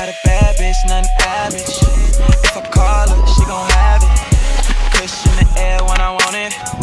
got a bad bitch, nothing average. If I call her, she gon' have it. Push in the air when I want it.